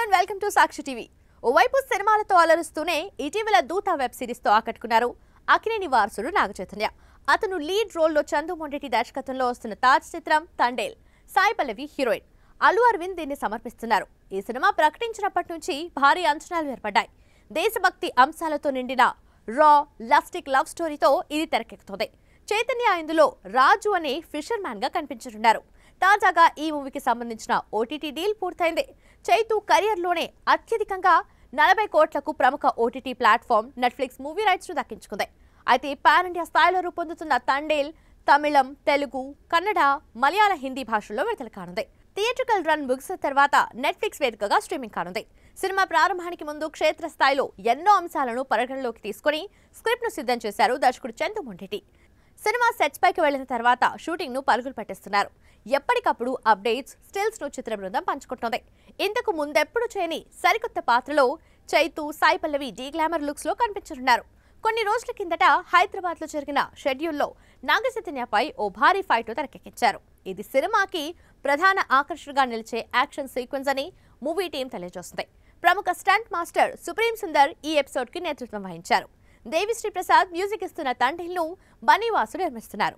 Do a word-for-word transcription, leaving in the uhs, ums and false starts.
And welcome to Sakshi TV. ఓవైపు సినిమాలతో అలరుస్తూనే ఇటీవల దూత వెబ్ సిరీస్ తో ఆకట్టుకున్నారు అక్కినేని వారసుడు నాగచైతన్య. అతను లీడ్ రోల్లో చందు మొండెటి దర్శకత్వంలో వస్తున్న తాజ్ చిత్రం తండేల్. సాయి పల్లవి హీరోయిన్. అల్లు అరవింద్ దీన్ని సమర్పిస్తున్నారు. ఈ సినిమా ప్రకటించినప్పటి నుంచి భారీ అంచనాలు ఏర్పడ్డాయి. దేశభక్తి అంశాలతో నిండిన రా లస్టిక్ లవ్ స్టోరీతో ఇది తెరకెక్కుతోంది. చైతన్య ఇందులో రాజు అనే ఫిషర్ మ్యాన్ గా కనిపించనున్నారు. తాజాగా ఈ మూవీకి సంబంధించిన ఓటీటీ డీల్ పూర్తయింది. చైతు కెరియర్లోనే అత్యధికంగా నలభై కోట్లకు ప్రముఖ OTT platform Netflix movie rights ను దక్కించుకుంది. అయితే పాన్ ఇండియా స్థాయిలో రూపొందుతున్న తండేల్ తమిళం, తెలుగు, కన్నడ, మలయాళ, హిందీ భాషల్లో విడుదల కానుంది. థియేట్రికల్ రన్ ముగిసిన తర్వాత నెట్ఫ్లిక్స్ వేదికగా స్ట్రీమింగ్ కానుంది. సినిమా ప్రారంభానికి ముందు క్షేత్రస్థాయిలో ఎన్నో అంశాలను పరిగణలోకి తీసుకుని స్క్రిప్ట్ ను సిద్ధం చేశారు దర్శకుడు చందు మొండెటి. సినిమా సెట్స్ పైకి వెళ్లిన తర్వాత షూటింగ్ ను పరుగులు పెట్టిస్తున్నారు. ఎప్పటికప్పుడు అప్డేట్స్, స్టిల్స్ ను చిత్ర బృందం పంచుకుంటోంది. ఇంతకు ముందెప్పుడు చేయని సరికొత్త పాత్రలో Chaitu, Sai Pallavi de glamour looks లో కనిపించనున్నారు. కొన్ని రోజుల కిందట హైదరాబాద్ లో జరిగిన షెడ్యూల్లో నాగచైతన్యపై ఓ భారీ ఫైట్ తెరకెక్కించారు. ఇది సినిమాకి ప్రధాన ఆకర్షణగా నిలిచే యాక్షన్ సీక్వెన్స్ అని మూవీ టీం తెలియజేస్తుంది. ప్రముఖ స్టంట్ మాస్టర్ సుప్రీం సుందర్ ఈ ఎపిసోడ్ కి నేతృత్వం వహించారు. దేవిశ్రీ ప్రసాద్ మ్యూజిక్ ఇస్తున్న తండేల్ ను బన్నీవాసు నిర్మిస్తున్నారు.